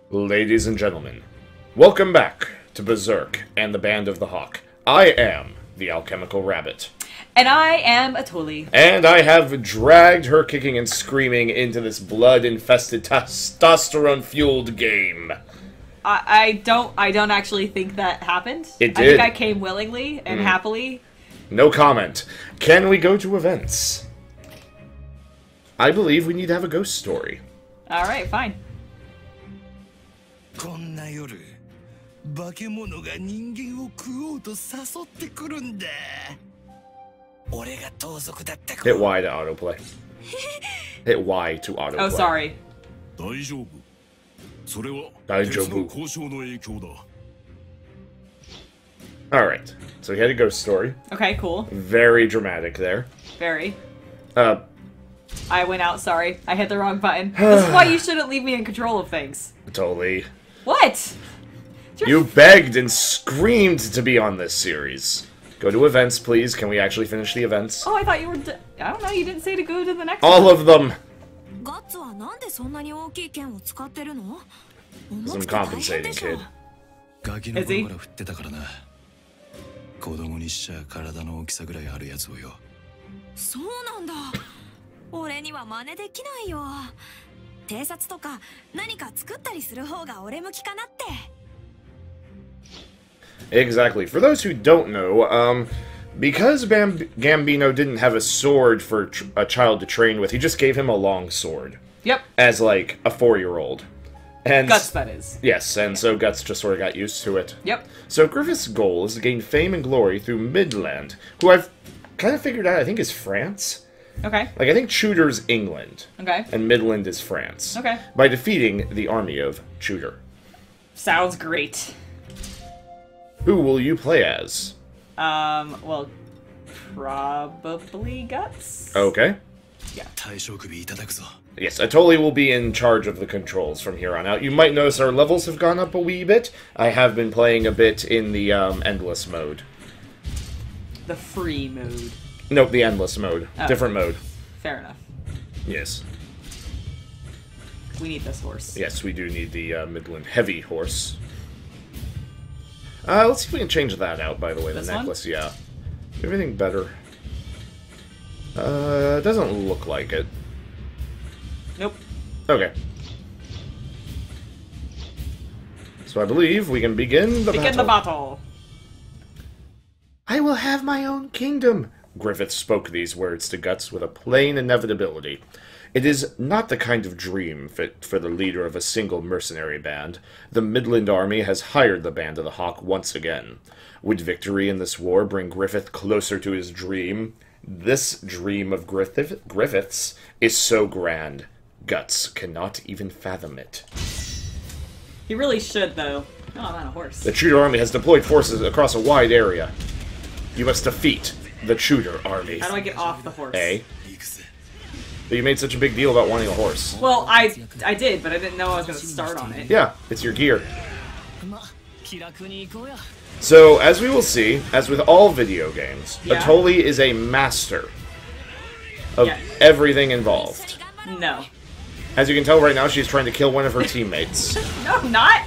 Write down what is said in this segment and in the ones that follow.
Ladies and gentlemen, welcome back to Berserk and the Band of the Hawk. I am the Alchemical Rabbit. And I am Etoile. And I have dragged her kicking and screaming into this blood-infested, testosterone-fueled game. I don't actually think that happened. It did. I think I came willingly and happily. No comment. Can we go to events? I believe we need to have a ghost story. Alright, fine. こんな夜、化け物が人間を食おうと誘ってくるんだ。俺が盗賊だった頃。 Hit Y to autoplay. Hit Y to autoplay. Oh, sorry. 大丈夫。それは大丈夫。 鉄の交渉の影響だ。 Alright, so we had a ghost story. Okay, cool. Very dramatic there. Very. I went out, sorry. I hit the wrong button. This is why you shouldn't leave me in control of things. Totally. What? You begged and screamed to be on this series. Go to events, please. Can we actually finish the events? Oh, I thought you were... I don't know, you didn't say to go to the next All one. of them! ガッツはなんでそんなに大きい剣を使ってるの? Some compensating kid. ガキの頃から振ってたからな。子供にしちゃ体の大きさぐらいあるやつをよ。 そうなんだ。俺には真似できないよ。偵察とか何か作ったりする方が俺向きかなって。 Exactly. For those who don't know, because Gambino didn't have a sword for a child to train with, he just gave him a long sword. Yep. As, like, a 4-year-old. And Guts, that is. Yes, and so Guts just sort of got used to it. Yep. So Griffith's goal is to gain fame and glory through Midland, who I've kind of figured out, I think, is France. Okay. Like, I think Tudor's England. Okay. And Midland is France. Okay. By defeating the army of Tudor. Sounds great. Who will you play as? Well, probably Guts? Okay. Yeah. 大将首いただくぞ。 Yes, Etoile will be in charge of the controls from here on out. You might notice our levels have gone up a wee bit. I have been playing a bit in the endless mode. The free mode. Nope, the endless mode. Oh. Different mode. Fair enough. Yes. We need this horse. Yes, we do need the Midland heavy horse. Let's see if we can change that out, by the way, This the necklace, one? yeah. Everything better. It doesn't look like it. Nope. Okay. So I believe we can begin the Begin the battle. I will have my own kingdom. Griffith spoke these words to Guts with a plain inevitability. It is not the kind of dream fit for the leader of a single mercenary band. The Midland army has hired the Band of the Hawk once again. Would victory in this war bring Griffith closer to his dream? This dream of Griffith's is so grand. Guts cannot even fathom it. He really should, though. Oh, I'm on a horse. The Tudor army has deployed forces across a wide area. You must defeat the Tudor army. How do I get off the horse? A. But you made such a big deal about wanting a horse. Well, I did, but I didn't know I was going to start on it. Yeah, it's your gear. So, as we will see, as with all video games, Yeah. Etoile is a master of Yeah. everything involved. No. As you can tell right now, she's trying to kill one of her teammates. No, I'm not!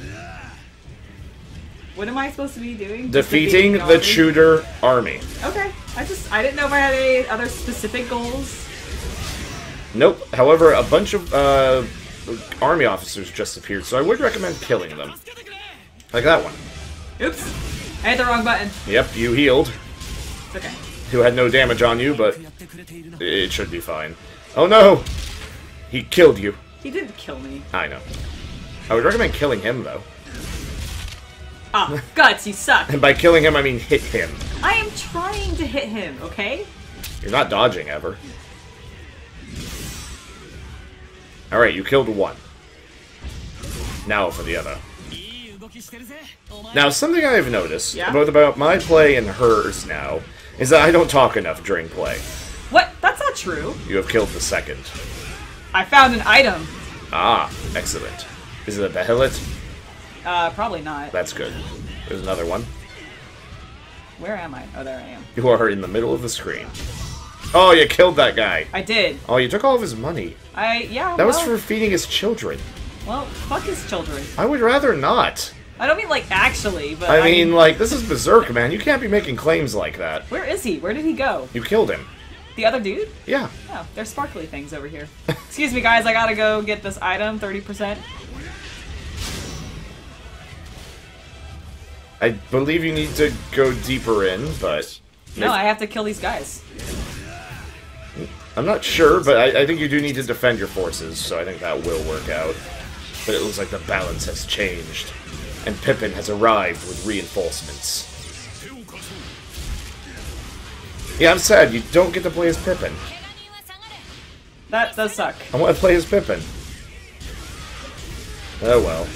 What am I supposed to be doing? Just Defeating the army? Tudor army. Okay. I didn't know if I had any other specific goals. Nope. However, a bunch of army officers just appeared, so I would recommend killing them. Like that one. Oops. I hit the wrong button. Yep, you healed. It's okay. Who had no damage on you, but it should be fine. Oh no! He killed you. He didn't kill me. I know. I would recommend killing him, though. Ah, Guts, you suck. And by killing him, I mean hit him. I am trying to hit him, okay? You're not dodging, ever. Alright, you killed one. Now for the other. Now, something I have noticed, both about my play and hers now, is that I don't talk enough during play. What? That's not true. You have killed the second. I found an item. Ah, excellent. Is it a behelit? Probably not. That's good. There's another one. Where am I? Oh, there I am. You are in the middle of the screen. Oh, you killed that guy. I did. Oh, you took all of his money. Yeah, That was for feeding his children. Well, fuck his children. I would rather not. I don't mean like actually, but I mean, like, this is Berserk, man. You can't be making claims like that. where is he? Where did he go? You killed him. The other dude? Yeah. Oh, there's sparkly things over here. Excuse me, guys. I gotta go get this item. 30%. I believe you need to go deeper in, but... No, I have to kill these guys. I'm not sure, but I think you do need to defend your forces, so I think that will work out. But it looks like the balance has changed, and Pippin has arrived with reinforcements. Yeah, I'm sad, you don't get to play as Pippin. That does suck. I want to play as Pippin. Oh well.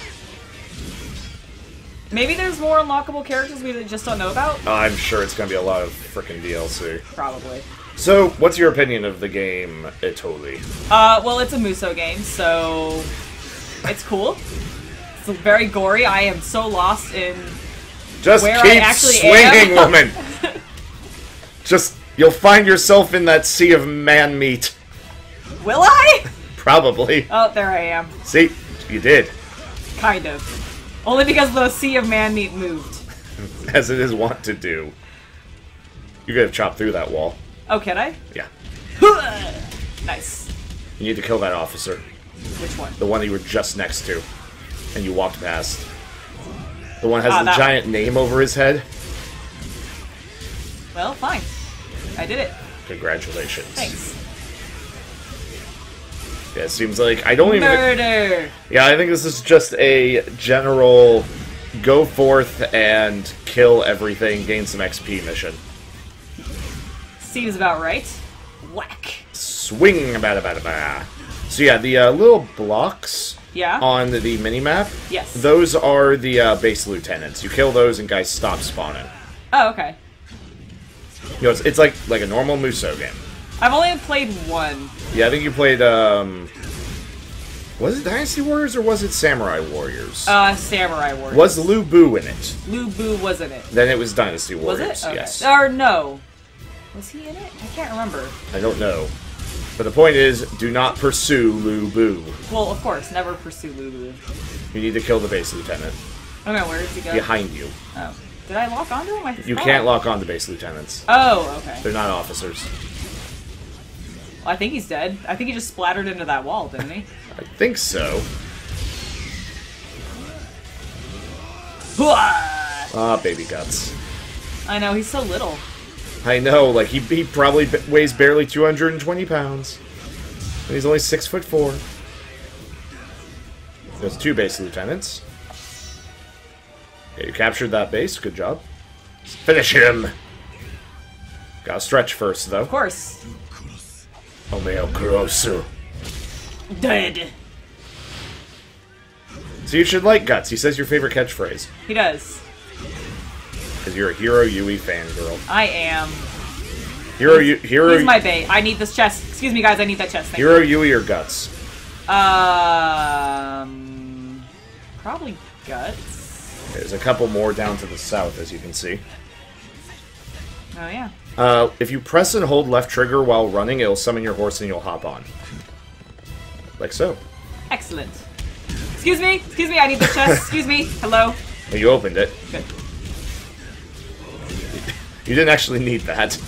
Maybe there's more unlockable characters we just don't know about? I'm sure it's going to be a lot of frickin' DLC. Probably. So, what's your opinion of the game, Etoile? Well, it's a Muso game, so it's cool. It's very gory. I am so lost in Just where keep I actually swinging, am. woman! Just, you'll find yourself in that sea of man meat. Will I? Probably. Oh, there I am. See? You did. Kind of. Only because the sea of man meat moved. As it is wont to do. You could have chopped through that wall. Oh, can I? Yeah. Nice. You need to kill that officer. Which one? The one you were just next to. And you walked past. The one has the that giant name over his head. Well, fine. I did it. Congratulations. Thanks. Yeah, it seems like I don't even... Murder! Yeah, I think this is just a general go forth and kill everything, gain some XP mission. Seems about right. Whack. Swing ba. So yeah, the little blocks Yeah? on the minimap, Yes. those are the base lieutenants. You kill those and guys stop spawning. Oh, okay. You know, it's like a normal Muso game. I've only played one. Yeah, I think you played, was it Dynasty Warriors or was it Samurai Warriors? Samurai Warriors. Was Lu Bu in it? Lu Bu was in it. Then it was Dynasty Was Warriors, it? Okay. yes. Or no. Was he in it? I can't remember. I don't know. But the point is, do not pursue Lu Bu. Well, of course, never pursue Lu Bu. You need to kill the base lieutenant. Okay, where did he go? Behind you. Oh. Did I lock onto him? You can't lock on to base lieutenants. Oh, okay. They're not officers. Well, I think he's dead. I think he just splattered into that wall, didn't he? I think so. Ah, baby guts. I know, he's so little. I know, like, he probably weighs barely 220 pounds. And he's only 6'4". There's 2 base lieutenants. Yeah, you captured that base. Good job. Finish him! Gotta stretch first, though. Of course. Omeo Kurosu. Dead. So you should like Guts. He says your favorite catchphrase. He does. Because you're a Hero Yui fangirl. I am. Hero He's my bait. I need this chest. Excuse me, guys. I need that chest. Thank Hero Yui or Guts? Probably Guts. There's a couple more down to the south, as you can see. Oh, yeah. If you press and hold left trigger while running, it'll summon your horse and you'll hop on. Like so. Excellent. Excuse me. Excuse me. I need the chest. Excuse me. Hello. Oh, you opened it. Good. You didn't actually need that.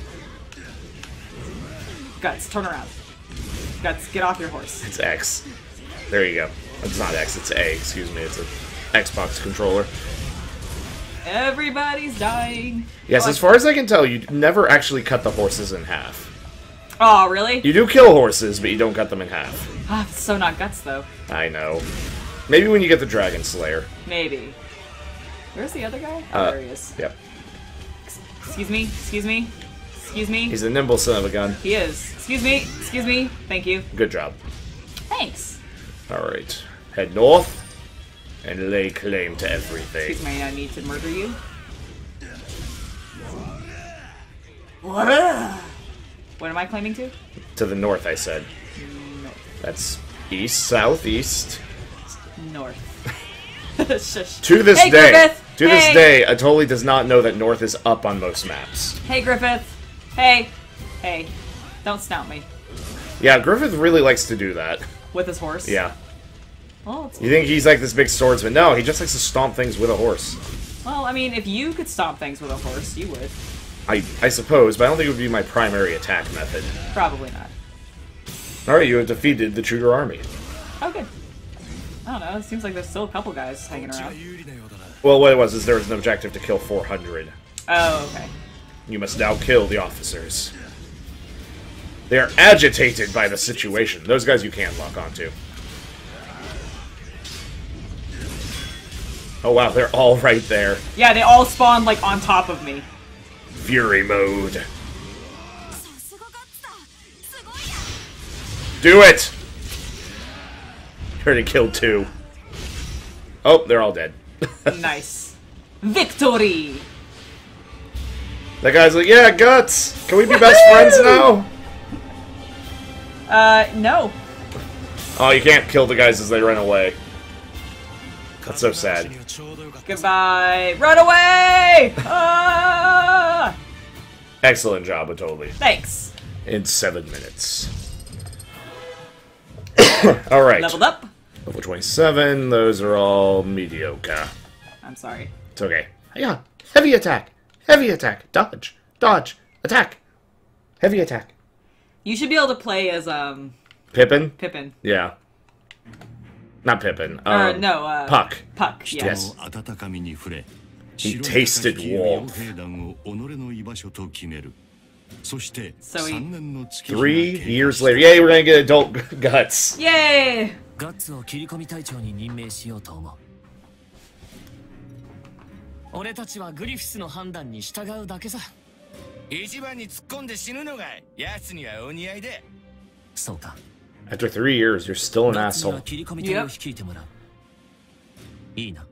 Guts, turn around. Guts, get off your horse. It's X. There you go. It's not X, it's A, excuse me. It's a Xbox controller. Everybody's dying. Yes, as far as I can tell, you never actually cut the horses in half. Oh, really? You do kill horses, but you don't cut them in half. Ah, it's so not Guts, though. I know. Maybe when you get the Dragon Slayer. Maybe. Where's the other guy? Oh, there he is. Yep. Excuse me. Excuse me. Excuse me. He's a nimble son of a gun. He is. Excuse me. Excuse me. Thank you. Good job. Thanks. Alright. Head north and lay claim to everything. Excuse me, I need to murder you. What am I claiming to? To the north, I said. North. That's east, south, east. North. Shush. To this Hey, day, Griffith! to this Hey! day, Etoile does not know that north is up on most maps. Hey, Griffith. Hey. Hey. Don't snout me. Yeah, Griffith really likes to do that. With his horse? Yeah. Well, You think he's like this big swordsman? No, he just likes to stomp things with a horse. well, I mean, if you could stomp things with a horse, you would. I suppose, but I don't think it would be my primary attack method. Probably not. Alright, you have defeated the Tudor army. Oh, good. I don't know. It seems like there's still a couple guys hanging around. Well, what it was is there was an objective to kill 400. Oh, okay. You must now kill the officers. They are agitated by the situation. Those guys you can't lock onto. Oh wow, they're all right there. Yeah, they all spawn, like, on top of me. Fury mode. Do it! You already killed 2. Oh, they're all dead. Nice. Victory! That guy's like, yeah, Guts! Can we be best friends now? No. Oh, you can't kill the guys as they run away. That's so sad. Goodbye. Run away! Ah! Excellent job, Etoile. Thanks. In 7 minutes. Alright. Leveled up. Level 27, those are all mediocre. I'm sorry. It's okay. Yeah. Heavy attack. Heavy attack. Dodge. Dodge. Attack. Heavy attack. You should be able to play as, Pippin? Pippin. Yeah. Not Pippin. No, Puck. Puck, yeah. Yes. He tasted warmth. So he... 3 years later. Yay, we're gonna get adult Guts. Yay! ガッツを切り込み隊長に任命しようと思う。俺たちはグリフィスの判断に従うだけさ。 一番に突っ込んで死ぬのが奴にはお似合いで。 そうか。 After 3 years, you're still an ガッツには asshole. 切り込み隊を率いてもらう。いいな。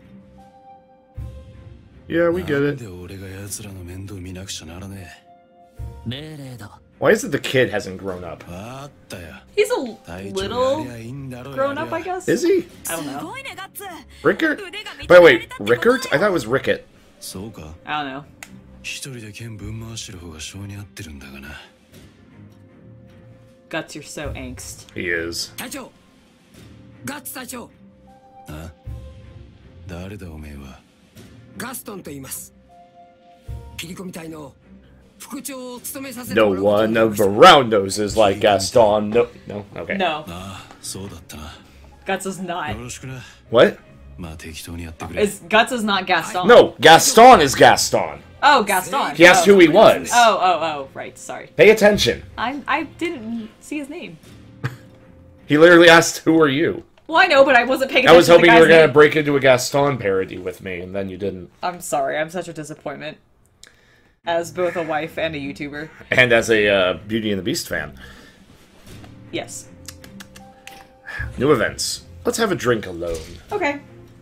Yeah, we get なん it. で俺が奴らの面倒見なくちゃならね命令だ。 Why is it the kid hasn't grown up? え。あったよ。 He's a 隊長 little やりゃいいんだろう grown up, I guess. Is he? I don't す know. ごいねガッツ Rickert? 腕が認 But められ wait, たってことだ Rickert? よ I thought it was Rickett. そうか。 I don't know. 一人で剣ぶん回してる方が性に合ってるんだがな。 Guts, you're so angst. He is. 隊長。ガッツ隊長。 あ？誰だおめえは。 ガストンと言います。切り込み隊の副長を務めさせて No もらうことに one なりました。 around knows is like Gaston. No, no, okay. No, ああ、そうだったな。 Guts is よ not. ろしくな。 What? まあ適当にやってくれ。 Guts is not Gaston. No, Gaston is Gaston. Oh, Gaston. He asked oh. who he was. Oh, right. Sorry. Pay attention. I didn't see his name. He literally asked, "Who are you?" Well, I know, but I wasn't paying I attention was to the hoping you guy's were gonna name. break into a Gaston parody with me, and then you didn't. I'm sorry. I'm such a disappointment. As both a wife and a YouTuber. And as a Beauty and the Beast fan. Yes. New events. Let's have a drink alone. Okay.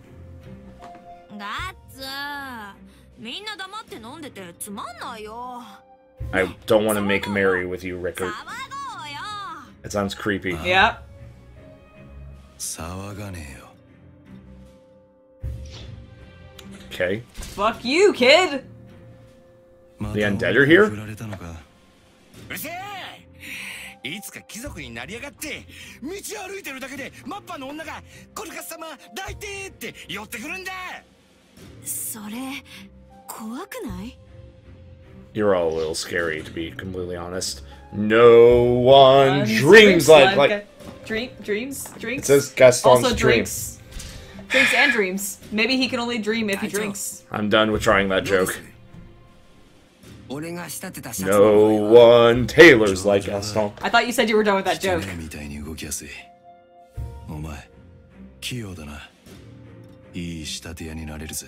ガッツみんな黙って飲んでてつまんないよ I don't want to make merry with you, 騒 Rickert. ごうよ It sounds creepy. Yep. 騒がねえよ。 Okay. Fuck you, kid! また The undead are here? 振られたのか。 うるせえ！いつか貴族になりやがって道歩いてるだけでマッパの女が「コルカス様抱いて!」って寄ってくるんだ。 それ怖くない You're all a little scary, to be completely honest. No one dreams like... Dreams? It Drinks? says Gaston's Also dream. drinks. Drinks and dreams. Maybe he can only dream if he drinks. I'm done with trying that joke. 俺が仕立てたシャツ No one tailors like Gaston. I thought you said you were done with that て joke. めえみたいに動きやすい。お前、器用だな。いい仕立て屋になれるぜ。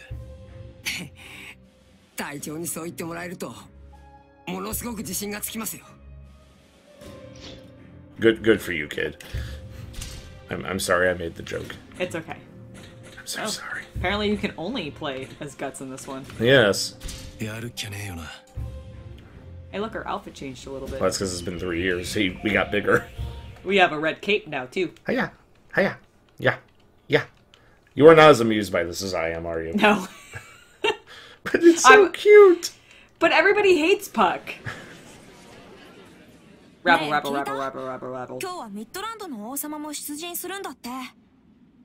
隊長にそう言ってもらえるとものすごく自信がつきますよ。 Good for you, kid. I'm sorry I made the joke. It's okay. I'm so Oh. sorry. Apparently you can only play as Guts in this one. Yes. やるっきゃねえよな。 Hey, look, our outfit changed a little bit. Well, that's because it's been 3 years. We got bigger. We have a red cape now, too. Hiya. Hiya. Yeah. Yeah. You are not as amused by this as I am, are you? No. But it's so cute. But everybody hates Puck. Rabble, Hey, rabble, Kita? rabble, rabble, rabble, rabble. 今日はミッドランドの王様も出陣するんだって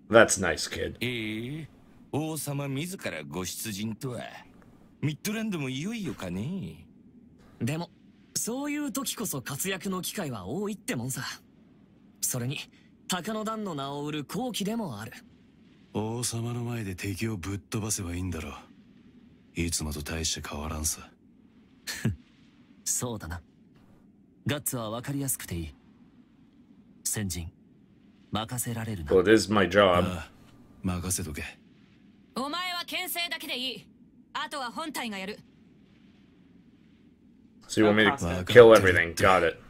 That's nice, kid. 王様自らご出陣とはミッドランドもいよいよかね。 でもそういう時こそ活躍の機会は多いってもんさ。それに鷹の段の名を売る好機でもある。 王様の前で敵をぶっ飛ばせばいいんだろう。いつもと大して変わらんさ。 そうだな。ガッツは分かりやすくていい。先陣任せられるな。 Well, it is my job. ああ、任せとけ。 お前は牽制だけでいい。あとは本体がやる。 So you want me to kill everything. Got it.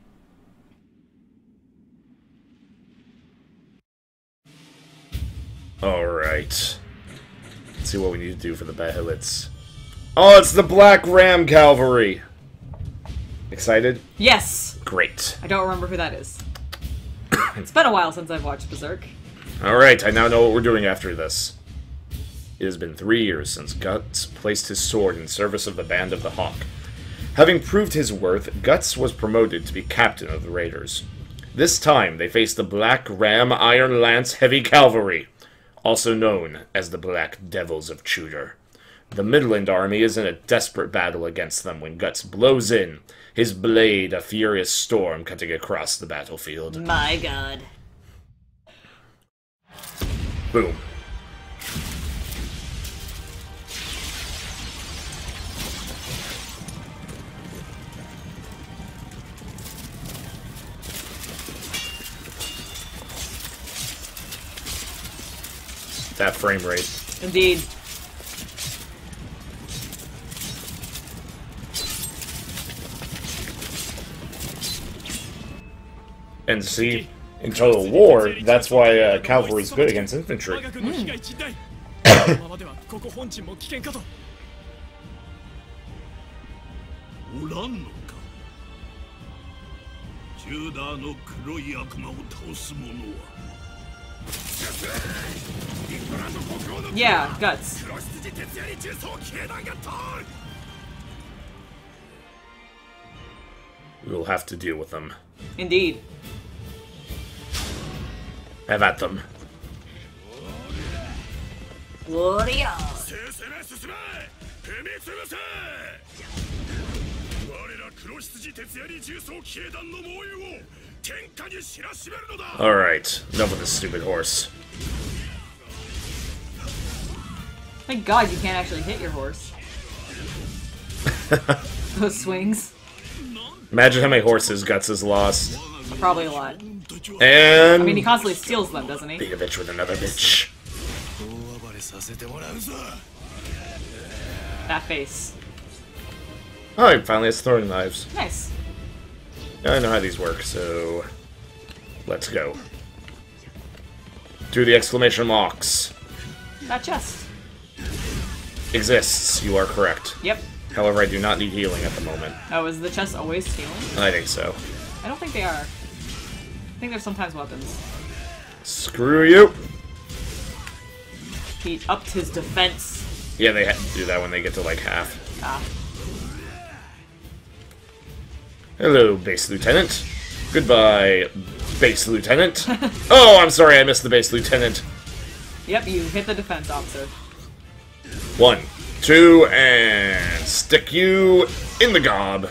Alright. Let's see what we need to do for the Behelits. Oh, it's the Black Ram Cavalry! Excited? Yes! Great. I don't remember who that is. It's been a while since I've watched Berserk. Alright, I now know what we're doing after this. It has been 3 years since Guts placed his sword in service of the Band of the Hawk. Having proved his worth, Guts was promoted to be captain of the Raiders. This time, they faced the Black Ram Iron Lance Heavy Cavalry, also known as the Black Devils of Tudor. The Midland army is in a desperate battle against them when Guts blows in, his blade a furious storm cutting across the battlefield. My god. Boom. That frame rate. Indeed. And see, in Total War, that's why cavalry is good against infantry. おらんのか。ジューダーの黒い悪魔を倒す者は。 Yeah, Guts. We'll have to deal with them. Indeed. Have at them. Warrior. Alright, enough of this stupid horse. Thank God you can't actually hit your horse. Those swings. Imagine how many horses Guts has lost. Probably a lot. And... I mean, he constantly steals them, doesn't he? beat a bitch with another bitch. That face. Oh, he finally has throwing knives. Nice. I know how these work, so... let's go. Do the exclamation marks. That chest. Exists, you are correct. Yep. However, I do not need healing at the moment. Oh, is the chest always healing? I think so. I don't think they are. I think they're sometimes weapons. Screw you! He upped his defense. Yeah, they do that when they get to like half. Ah. Hello, Base Lieutenant. Goodbye, Base Lieutenant. Oh, I'm sorry, I missed the Base Lieutenant. Yep, you hit the defense officer. 1, 2, and stick you in the gob.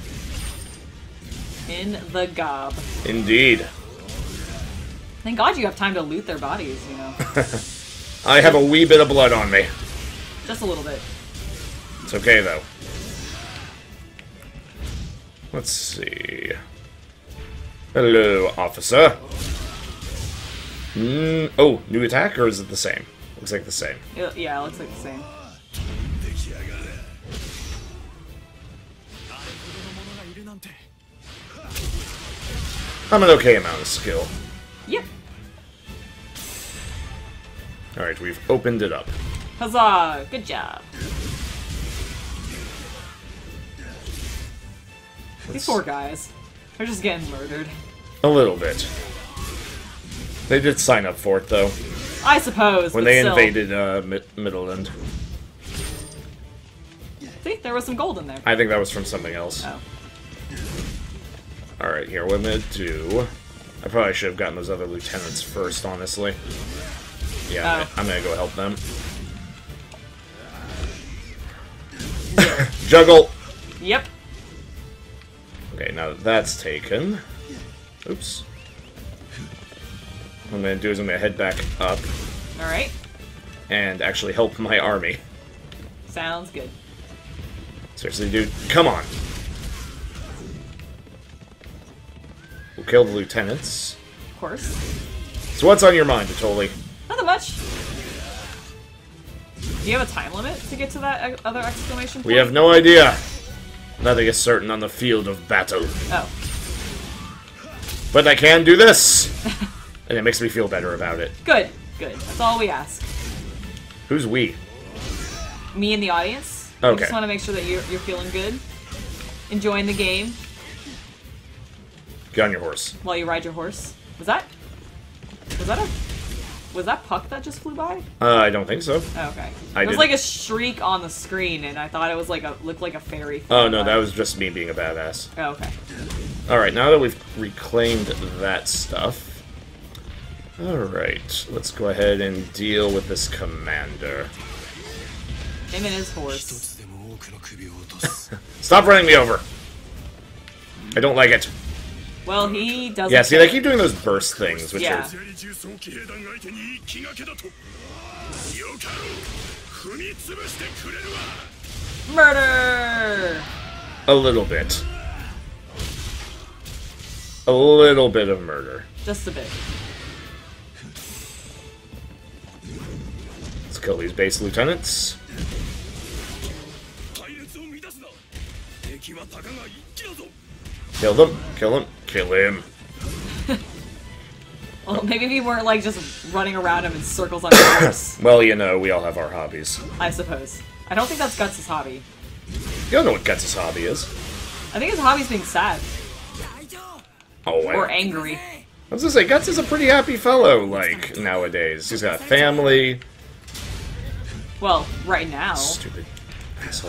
In the gob. Indeed. Thank God you have time to loot their bodies, you know. I have a wee bit of blood on me. Just a little bit. It's okay, though. Let's see. Hello, officer. Oh, new attack, or is it the same? Looks like the same. Yeah, it looks like the same. I'm an okay amount of skill. Yep. Alright, we've opened it up. Huzzah! Good job. These poor guys. They're just getting murdered. A little bit. They did sign up for it, though. I suppose, when but they still. invaded Midland. See, there was some gold in there. I think that was from something else. Oh. Alright, here, what I'm gonna do... I probably should have gotten those other lieutenants first, honestly. Yeah, I'm gonna go help them. Juggle! Yep. Okay, now that that's taken... Oops. What I'm gonna do is I'm gonna head back up Alright. and actually help my army. Sounds good. Seriously, dude, come on! We'll kill the lieutenants. Of course. So what's on your mind, Etoile? Nothing much. Do you have a time limit to get to that other exclamation point? We have no idea. Nothing is certain on the field of battle. Oh. But I can do this! And it makes me feel better about it. Good. Good. That's all we ask. Who's we? Me and the audience. Okay. We just want to make sure that you're feeling good. Enjoying the game Get on your horse. while you ride your horse. Was that Puck that just flew by? I don't think so. Oh, okay. I There was didn't. like a streak on the screen, and I thought it was looked like a fairy. Oh no, flying that by. was just me being a badass. Oh, okay. Alright, now that we've reclaimed that stuff... Alright, let's go ahead and deal with this commander. Him and his horse. つでも多くの首を落とす Stop running me over! I don't like it. Well, he doesn't. Yeah, see, they keep doing those burst things, which Yeah. are... ジェリ重装騎兵団相手に気がけだとよかろう踏み潰してくれるわ Murder! a little bit. A little bit of murder. Just a bit. Let's kill these base lieutenants. 隊列を乱すな敵はたかが一気だぞ Kill them. Kill him. Kill him. Well, maybe if you weren't like just running around him in circles on your horse. Well, you know, we all have our hobbies. I suppose. I don't think that's Guts' hobby. You don't know what Guts' hobby is. I think his hobby's being sad. 隊長 Oh, wow. Or angry. I was gonna say, Guts is a pretty happy fellow, like, nowadays. He's got a family. Well, right now. Stupid asshole.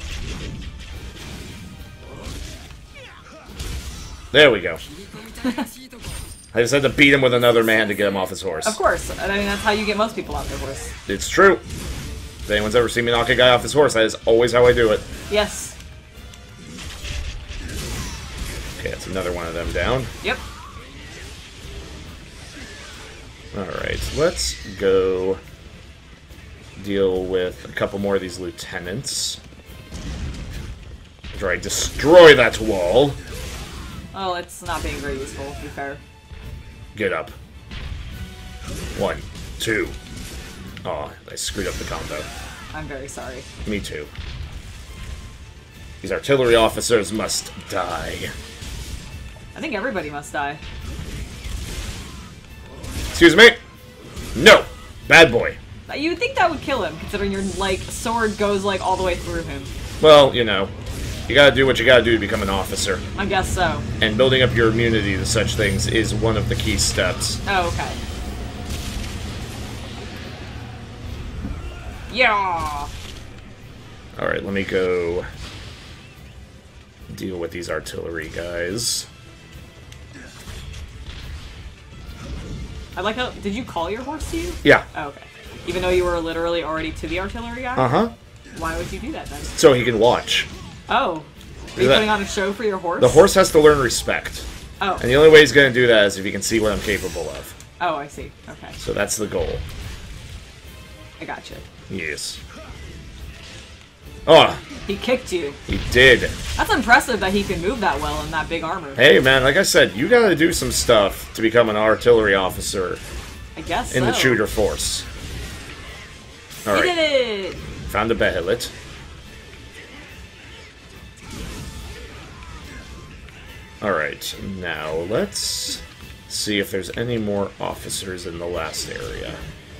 There we go. 切り込みたいらしいとこ I just had to beat him with another man to get him off his horse. Of course. I mean, that's how you get most people off their horse. It's true. If anyone's ever seen me knock a guy off his horse, that is always how I do it. Yes. Okay, that's another one of them down. Yep. Alright, let's go deal with a couple more of these lieutenants. After I destroy that wall. Oh, it's not being very useful, to be fair. Get up. 1, 2. Oh, I screwed up the combo. I'm very sorry. Me too. These artillery officers must die. I think everybody must die. Excuse me? No! Bad boy. You would think that would kill him, considering your, like, sword goes, like, all the way through him. Well, you know, you gotta do what you gotta do to become an officer. I guess so. And building up your immunity to such things is one of the key steps. Oh, okay. Yeah! Alright, let me go deal with these artillery guys. I like how... Did you call your horse to you? Yeah. Oh, okay. Even though you were literally already to the artillery guy? Uh-huh. Why would you do that, then? So he can watch. Oh. Are you That- putting on a show for your horse? The horse has to learn respect. Oh. And the only way he's gonna do that is if he can see what I'm capable of. Oh, I see. Okay. So that's the goal. I gotcha. Yes. Oh, He kicked you. he did. That's impressive that he can move that well in that big armor. Hey, man, like I said, you gotta do some stuff to become an artillery officer I guess in the so. shooter force. You Alright, did it! found a Behelit. Alright, now let's see if there's any more officers in the last area.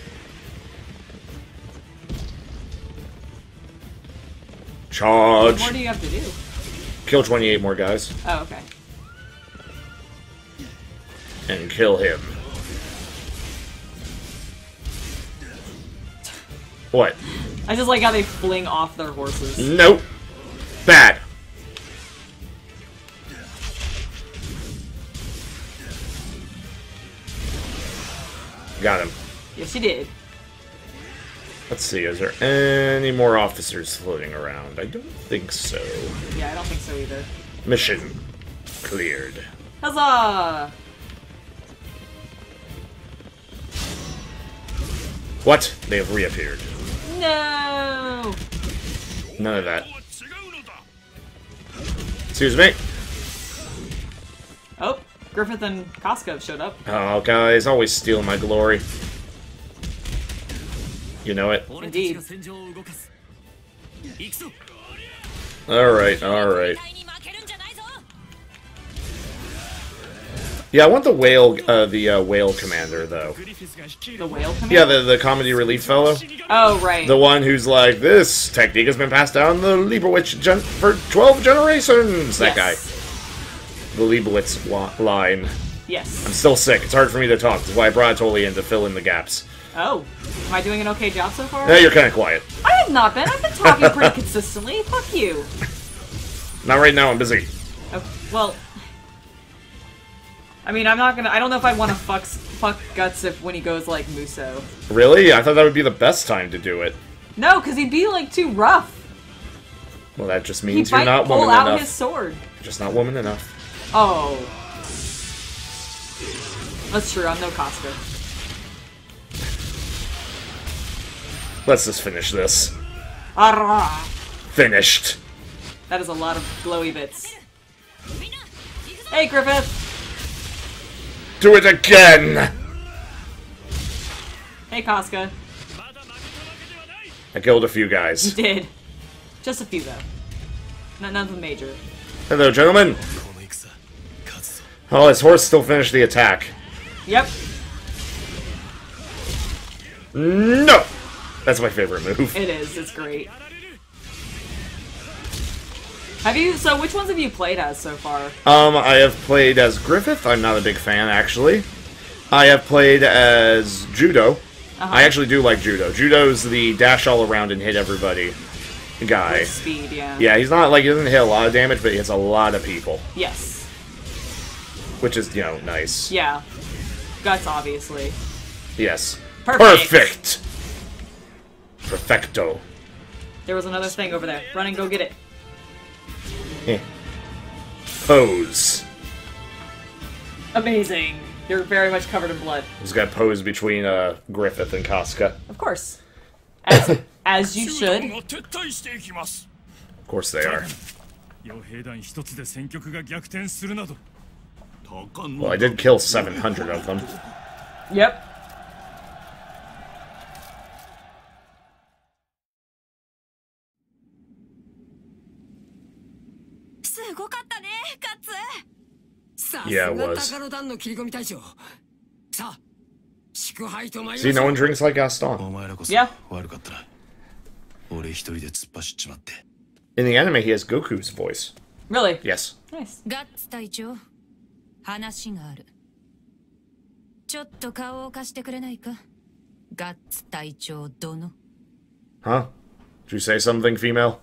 Charge! What more do you have to do? Kill 28 more guys. Oh, okay. And kill him. What? I just like how they fling off their horses. Nope. Bad. Got him. Yes, you did. Let's see, is there any more officers floating around? I don't think so. Yeah, I don't think so either. Mission cleared. Huzzah! What? They have reappeared. No! None of that. Excuse me. Oh, Griffith and Casca showed up. Oh, guys, always stealing my glory. You know it. Indeed. Alright, alright. Yeah, I want the whale commander, though. The whale commander? Yeah, the comedy relief fellow. Oh, right. The one who's like, this technique has been passed down the Leibowitz for 12 generations! That guy. The Leibowitz line. Yes. I'm still sick. It's hard for me to talk. That's why I brought Etoile in to fill in the gaps. Oh. Am I doing an okay job so far? Yeah, you're kind of quiet. I have not been. I've been talking pretty consistently. Fuck you. Not right now, I'm busy. Oh, well... I mean, I'm not gonna... I don't know if I want to fuck Guts if when he goes, like, Muso. Really? I thought that would be the best time to do it. No, because he'd be, like, too rough. Well, that just He means you're might not pull woman out enough. his sword. You're just not woman enough. Oh. That's true, I'm no Casca. Let's just finish this. Arrgh. Finished. That is a lot of glowy bits. Hey, Griffith! Do it again! Hey, Casca. I killed a few You guys. did. Just a few, though. Nothing major. Hello, gentlemen. Oh, his horse still finished the attack. Yep. No! That's my favorite move. It is. It's great. Have you... So, which ones have you played as so far? I have played as Griffith. I'm not a big fan, actually. I have played as Judo. I actually do like Judo. Judo's the dash all around and hit everybody guy. With speed, yeah. Yeah, he's not like, he doesn't hit a lot of damage, but he hits a lot of people. Yes. Which is, you know, nice. Yeah. Guts, obviously. Yes. Perfect. Perfecto. There was another thing over there. Run and go get it. Pose. Amazing. You're very much covered in blood. He's got pose between Griffith and Casca. Of course. As you should. Of course they are. Well, I did kill 700 of them. Yep. Yeah, it was. 高野団の切り込み隊長。さあ、祝杯と参り See, まし no ょう。 one drinks like お Gaston. 前らこそ Yeah. 悪かったな。俺一人で突っ走っちまって。 In the anime, he has Goku's voice. Really? Yes. Nice. ガッツ隊長話があるちょっと顔を貸してくれないかガッツ隊長殿 Huh? Did you say something, female?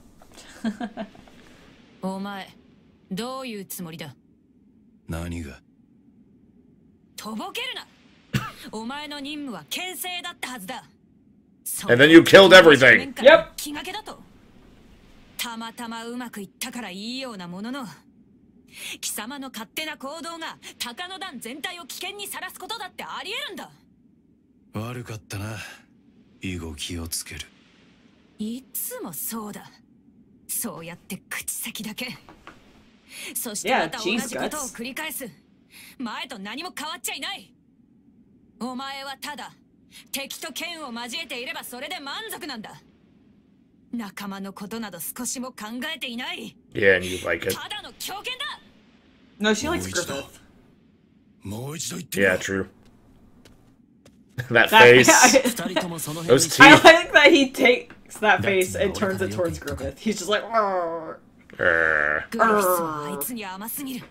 お前どういうつもりだ何がとぼけるなお前の任務は牽制だったはずだ And then you killed everything. Yep. 気がけだとたまたまうまくいったからいいようなものの貴様の勝手な行動が高野団全体を危険にさらすことだってありえるんだ悪かったな。以後気をつける。 いつもそうだそうやって口先だけそしてまた同じことを繰り返す前と何も変わっちゃいないお前はただ敵と剣を交えていればそれで満足なんだ仲間のことなど少しも考えていない Yeah, and you like it. ただの狂犬だ No, she likes Griffith. もう一度言ってみろ。 Yeah, true. That That face. Those I teeth. like that he takes that face and turns it towards Griffith. He's just like, "Arr." Grr, グリフィスはあいつに甘すぎる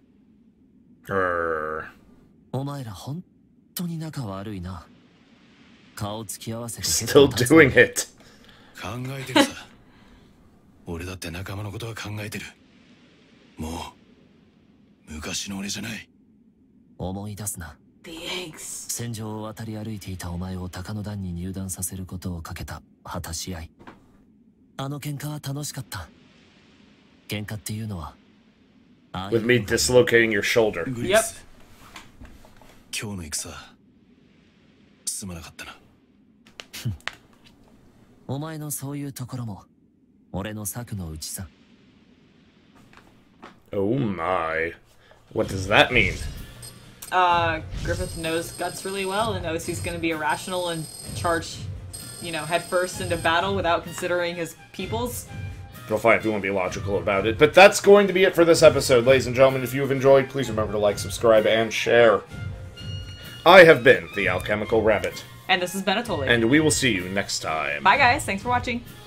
grr. お前ら本当に仲悪いな。顔つき合わせて Still doing it. 考えてるさ。俺だって仲間のことは考えてる。もう昔の俺じゃない。 思い出すな。 Behave. Yikes. 戦場を渡り歩いていたお前を鷹の段に入団させることをかけた果たし合い。あの喧嘩は楽しかった。喧嘩っていうのは With me dislocating your shoulder. Yep. 今日の戦すまなかったな。 お前のそういうところも俺の策のうちさ。 Oh my. What does that mean? Griffith knows Guts really well and knows he's going to be irrational and charge, you know, headfirst into battle without considering his peoples. Feel fine if you want to be logical about it. But that's going to be it for this episode, ladies and gentlemen. If you have enjoyed, please remember to like, subscribe, and share. I have been the Alchemical Rabbit. And this has been Etoile. And we will see you next time. Bye, guys. Thanks for watching.